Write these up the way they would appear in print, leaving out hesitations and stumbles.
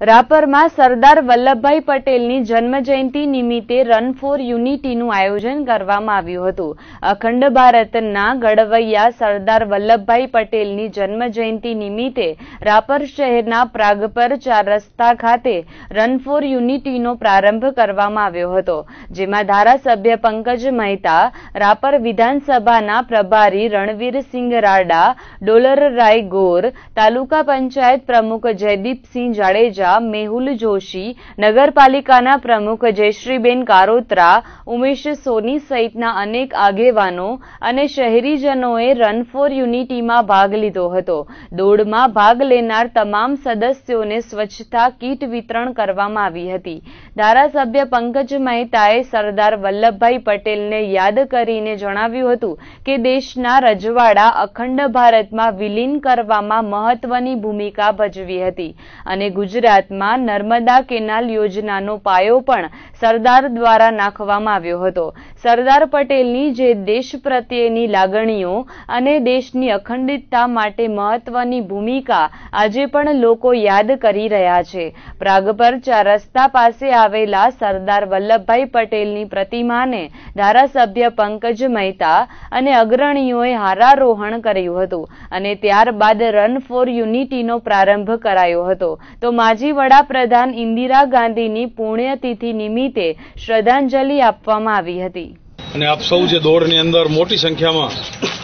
રાપરમાં સરદાર વલ્લભભાઈ પટેલની જન્મજયંતિ નિમિત્તે રન ફોર યુનિટીનું આયોજન કરવામાં આવ્યું હતું. અખંડ ભારતના ઘડવૈયા સરદાર વલ્લભભાઈ પટેલની જન્મજયંતિ નિમિત્તે રાપર શહેરના પ્રાગપર 4 રસ્તા ખાતે રન ફોર યુનિટીનો પ્રારંભ કરવામાં આવ્યો હતો, જેમાં ધારાસભ્ય પંકજ મહેતા, રાપર વિધાનસભાના પ્રભારી રણવીરસિંહ રાડા, ડોલરરાય ગોર, તાલુકા પંચાયત પ્રમુખ જયદીપસિંહ જાડેજા, મેહુલ જોશી, નગરપાલિકાના પ્રમુખ જયશ્રીબેન કારોત્રા, ઉમેશ સોની સહિતના અનેક આગેવાનો અને શહેરીજનોએ રન ફોર યુનિટીમાં ભાગ લીધો હતો. દોડમાં ભાગ લેનાર તમામ સદસ્યોને સ્વચ્છતા કીટ વિતરણ કરવામાં આવી હતી. ધારાસભ્ય પંકજ મહેતાએ સરદાર વલ્લભભાઈ પટેલને યાદ કરીને જણાવ્યું હતું કે દેશના રજવાડા અખંડ ભારતમાં વિલીન કરવામાં મહત્વની ભૂમિકા ભજવી હતી અને ગુજરાતમાં નર્મદા કેનાલ યોજનાનો પાયો પણ સરદાર દ્વારા નાખવામાં આવ્યો હતો. સરદાર પટેલની જે દેશ પ્રત્યેની લાગણીઓ અને દેશની અખંડિતતા માટે મહત્વની ભૂમિકા આજે પણ લોકો યાદ કરી રહ્યા છે. પ્રાગપર 4 રસ્તા પાસે આવેલા સરદાર વલ્લભભાઈ પટેલની પ્રતિમાને ધારાસભ્ય પંકજ મહેતા અને અગ્રણીઓએ હારારોહણ કર્યું હતું અને ત્યારબાદ રન ફોર યુનિટીનો પ્રારંભ કરાયો હતો. તો માજી વડાપ્રધાન ઇન્દિરા ગાંધીની પુણ્યતિથિ નિમિત્તે શ્રદ્ધાંજલિ આપવામાં આવી હતી. અને આપ સૌ જે દોડની અંદર મોટી સંખ્યામાં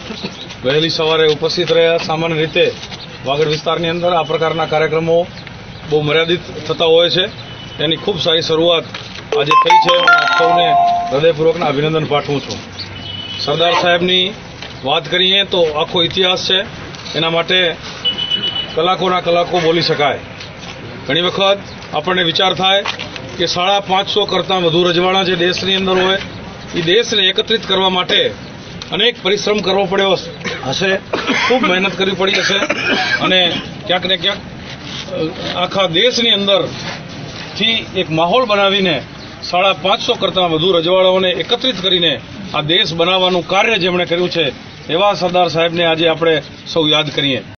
વહેલી સવારે ઉપસ્થિત રહ્યા. સામાન્ય રીતે વાગડ વિસ્તારની અંદર આ પ્રકારના કાર્યક્રમો બહુ મર્યાદિત થતા હોય છે. એની ખૂબ સારી શરૂઆત આજે થઈ છે. આપ સૌને હૃદયપૂર્વકના અભિનંદન પાઠવું છું. સરદાર સાહેબની વાત કરીએ તો આખો ઇતિહાસ છે, એના માટે કલાકોના કલાકો બોલી શકાય. ઘણી વખત આપણને વિચાર થાય કે 550 કરતાં વધુ રજવાડા જે દેશની અંદર હોય એ દેશને એકત્રિત કરવા માટે અનેક પરિશ્રમ કરવો પડ્યો હશે, ખૂબ મહેનત કરવી પડી હશે અને ક્યાંક ને ક્યાંક આખા દેશની અંદરથી એક માહોલ બનાવીને 550 કરતાં વધુ રજવાડાઓને એકત્રિત કરીને આ દેશ બનાવવાનું કાર્ય જેમણે કર્યું છે એવા સરદાર સાહેબને આજે આપણે સૌ યાદ કરીએ.